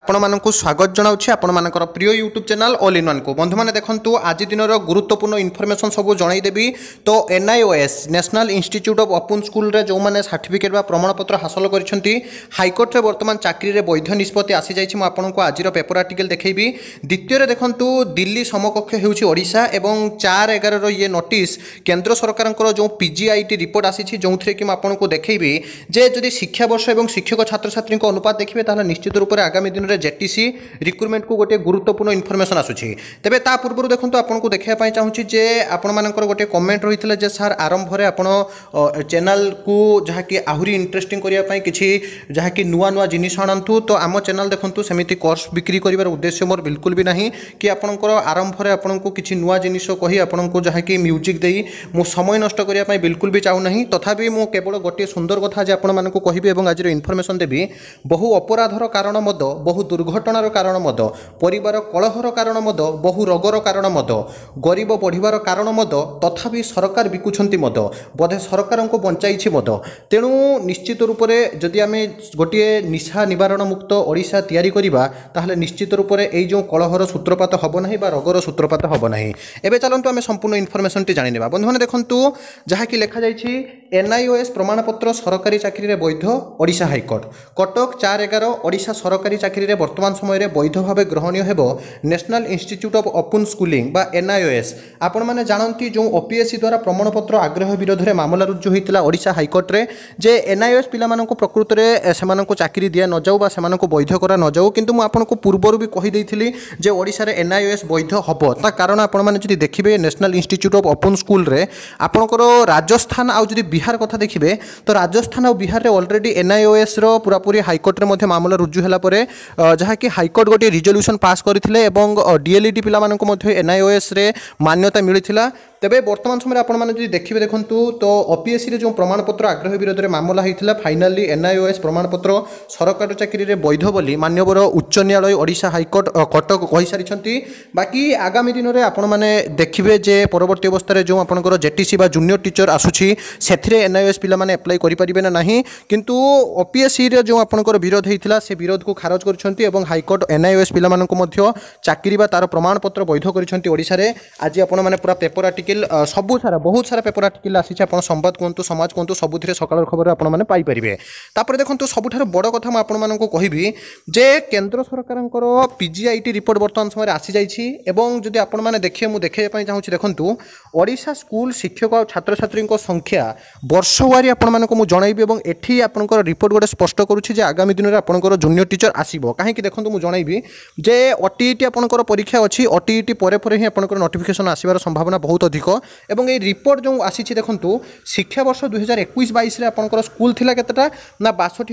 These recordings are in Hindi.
आपको स्वागत जनाऊँ आपर प्रिय YouTube channel all in one को बंधु मैंने देखो आज दिन गुरुत्वपूर्ण इनफर्मेशन सब जनईदेवी। तो NIOS national institute of open school रे जो मैंने सर्टिफिकेट प्रमाण पत्र हासिल कर हाइकोर्ट रे बर्तमान चाकरी रे वैध निष्पत्ति आसी जाइए। आपको आज पेपर आर्टिकल देखी। द्वितीय देखु दिल्ली समकक्ष होशा और 4/11 ये नोटिस केंद्र सरकार जो PGIT रिपोर्ट आसी जो कि आपको देखी जे जदि शिक्षा वर्ष और शिक्षक छात्र छात्री अनुपात देखिए निश्चित रूप से आगामी दिन JTC रिक्रुटमेंट को गोटे गुरुत्वपूर्ण इनफर्मेशन आसूची। तेबे ता पूर्व देखो आपको देखा चाहूँगी जे आपणकर गोटे कमेंट रही है सार आरंभ में आप चैनल को जहाँकि आहरी इंटरेस्टिंग करने किसी जहाँकि नुआ नुआ जिनिस आणतु। तो आम चैनल देखो सेमती कोर्स बिक्री कर उद्देश्य मोर बिल्कुल भी नहीं कि आपणकर आरंभ में आपको किसी नुआ जिनिस कही आपको जहाँकि म्यूजिक दे मु समय नष्ट करने बिल्कुल भी चाहूना। तथापि मु केवल गोटे सुंदर कथा जे आपको कहि आज इनफर्मेशन देवी। बहु अपराधर कारण मद, बहु दुर्घटनार कारण मद, परिवार कलहर कारण मद, बहु रोगर कारण मद, गरीब बढ़िबार कारण मद, तथापि सरकार बिकुछंती मद, बोधे सरकार को बंचाई मद। तेणु निश्चित रूप से जदि आम गोटे निशा निवारण मुक्त ओडिशा तैयारी करिबा ताहले निश्चित रूप से यही जो कलहर सूत्रपात हब नहीं बा रोगर सूत्रपात हब नहीं। एबे चलंतु आम संपूर्ण इनफर्मेशन टी जानिनेबा। बंधु माने देखंतु जहाँकि लिखा जाइछि NIOS प्रमाणपत्र सरकारी चाकरी रे वैध ओडिशा हाइकोर्ट कटक 4/11 ओडिशा सरकारी चाकरी रे वर्तमान समय रे वैध भाव ग्रहणीय हेबो national institute of open schooling बा NIOS। आपण माने जानंती जो OPSC द्वारा प्रमाणपत्र आग्रह विरोध में मामला रुजु होइतिला ओडिशा हाइकोर्ट रे जे NIOS पिला मानको प्रकृत रे सेमानको चाकरी दिया न जाऊ बा सेमानको वैध करा न जाऊ। किंतु मु आपनको पूर्वरु भी कहि देइथिली जे ओडिशा रे NIOS वैध हबो। ता कारण आपण माने जदि देखिबे national institute of open school रे आपनकर राजस्थान आ जदि बिहार कथा देखिबे तो राजस्थान और बिहार रे ऑलरेडी NIOS रो पूरापूरी हाइकोर्ट रे मध्ये मामला रुजु होला परे जहाँ कि हाइकोर्ट गोटे रिजोल्यूशन पास करथिले एवं DLED पिला मानको मध्ये NIOS रे मान्यता मिलिथिला। तेबे वर्तमान समय आपण माने जदि देखिबे देखंतु तो OPSC रे जो प्रमाणपत्र आग्रह विरोध में मामला होइथिला फाइनाली NIOS प्रमाणपत्र सरकारी चाकरी रे वैध बोली माननीय उच्च न्यायालय ओडिशा हाइकोर्ट कटक कहि सारिछंती। बाकी आगामी दिन में आपण माने देखिबे जे परवर्ती अवस्था रे जो आपनकर JTC बा जूनियर टीचर आसुछि सेथिरे NIOS पिला माने अप्लाई करि परिबे ना नाही। किंतु OPSC रे जो आपनकर विरोध होइथिला से विरोध को खारज करछंती एवं हाइकोर्ट NIOS पिला मानको मध्ये चाकरी बा तार प्रमाणपत्र वैध करछंती ओडिशा रे। आज आपण माने पूरा पेपर आर्टिकल सबू सारा बहुत सारा पेपर आर्टिकल आसी संवाद कहतु समाज कहतु सबुथिरे सकाळ खबर आपने पाइपर। तापर देखो सबुठार बड़ कथा मुझे आपण मानक कहबी जे केंद्र सरकारଙ୍କର PGIT रिपोर्ट वर्तमान समय आसी जाइछि एवं जदि आपण माने देखिए मु देखैया चाहूँ देखंतु ओडिशा स्कूल शिक्षक और छात्र छात्री संख्या वर्ष वारी आपण मानक मु जनइबी एवं एठी आपनकर रिपोर्ट गोटे स्पष्ट करूछि जे आगामी दिन में आपनकर जूनियर टीचर आसीबो। काहे कि देखंतु मु जनइबी जे OTET आपनकर परीक्षा अछि OTET परे परे ही आपनकर नोटिफिकेशन आसीबार संभावना बहुत अधिक एवं ये रिपोर्ट जो आसी देखु शिक्षा वर्ष 2021-22 रे आपनकर स्कूल थिला केतेटा ना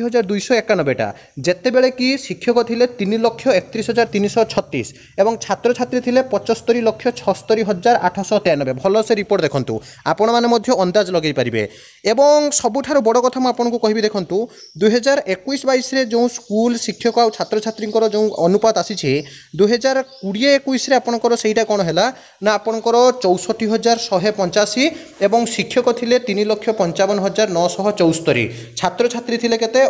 62,291टा जेते बेले कि शिक्षक थिले 3,31,336 एवं छात्र छात्री थिले 75,76,893। भल से रिपोर्ट देखंतु आपण माने मध्य अंदाज लगै परिबे। एवं सबुठार बड़ कथा मु आपनको कहबी देखंतु 2021-22 रे जो स्कूल शिक्षक और छात्र छात्री जो अनुपात आसी 2020-21 रे आपनकर सेटा कोन हैला ना आपनकर 64,185 एवं शिक्षक थिले 3,55,974 छात्र छात्री थिले केते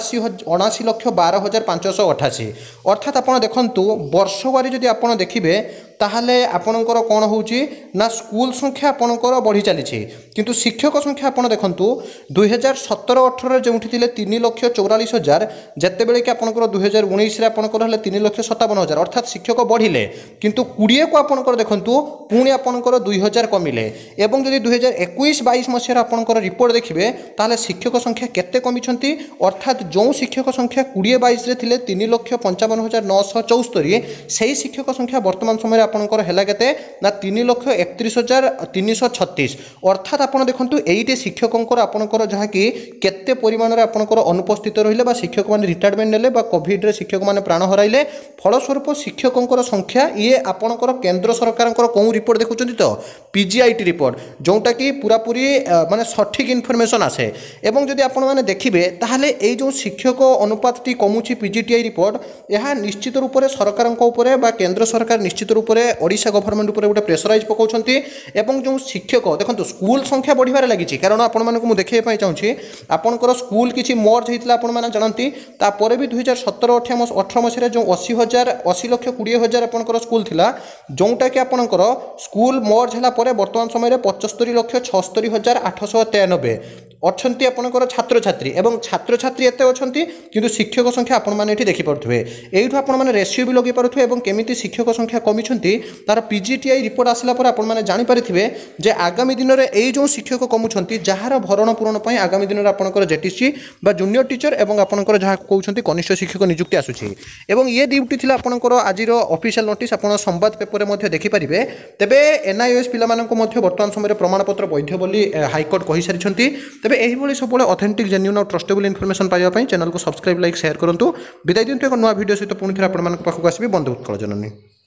79,12,588। अर्थात आपण देखंतु वर्ष वारी जदि आपण देखिबे ताहले आपणकर कौन होउची ना स्कूल संख्या आपणकर बढ़ी चली किंतु शिक्षक संख्या आपण देखंतु 2017-18 जोंठी थिले 3,44,000 जेते बेले कि आपणकर 2019 रे आपणकर हले 3,57,000 अर्थात शिक्षक बढ़िले किंतु 20 को आपणकर देखंतु पुणी आपणकर 2,000 कमिले। एवं जदि 2021-22 मसीह आपणकर रिपोर्ट देखिबे ताहले शिक्षक संख्या केते कमिछंती अर्थात जो शिक्षक संख्या 2022 रे थिले 3,55,974 सेही शिक्षक संख्या वर्तमान समय आपनकर हैला केते ना 3,31,336। अर्थात आपण देखंतु एइटे शिक्षकंकर आपनकर जहा कि केते परिमाण रे आपनकर अनुपस्थित रहिले बा शिक्षक माने रिटायरमेंट नेले बा कोविड रे शिक्षक माने प्राण हराइले फलस्वरूप शिक्षकंकर संख्या ये आपनकर केंद्र सरकारंकर कोन रिपोर्ट देखुचंती तो PGIT रिपोर्ट जोटा कि पूरा पूरी माने सठिक इनफॉरमेशन आसे। एवं जदि आपण माने देखिबे ताहले एई जो शिक्षक अनुपात टी कमुची PGTI रिपोर्ट यह निश्चित रूप से सरकार बा केंद्र सरकार निश्चित रूप से ओडिशा गवर्नमेंट उपर गोटे प्रेसराइज पकाउछंती एवं जो शिक्षक देखो स्कूल संख्या बढ़िबार लगी कारण आपण मानक मु देखैया चाहूँगी आपंकर स्कूल किसी मर्ज होता आपण मैंने जानती तापर भी 2017-18 मसीह जो 80 लक्ष 20 हजार आपंकर स्कूल थिला जोटा कि आपंकर स्कूल मर्ज है बर्तमान समय 75,76,893 अच्छी आपंकर छात्र छात्री एवं छात्र छात्री एत अच्छा किंतु शिक्षक संख्या आपण मैंने देखिपे यू आपण रेसियो भी लगे पारे और केमी शिक्षक संख्या कमी तार पीजीटीआई रिपोर्ट आसला आपने जानीपारे जे आगामी दिन में यही जो शिक्षक कमुंट जार भरण पूरण आगामी दिन में आपंकर जेटीसी जूनियर टीचर एवं आपंकर जहाँ कहते कनिष्ठ शिक्षक नियुक्ति आसूसी एवं ये ड्यूटी थी आपंकर आज ऑफिशियल नोटिस आप संवाद पेपर में देखिपारे तेबे एनआईओएस पिलामानंको वर्तमान समय प्रमाणपत्र वैध बोली हाइकोर्ट कही सारी तेबे यही सब ऑथेंटिक जेन्युइन और ट्रस्टेबल इनफॉरमेशन पाइबा चैनल को सब्सक्राइब लाइक शेयर करूँ विदाय दिंतु एक नुआ वीडियो सहित पुणी थे आपको पाखक आसबि बंधु उत्कल जननी।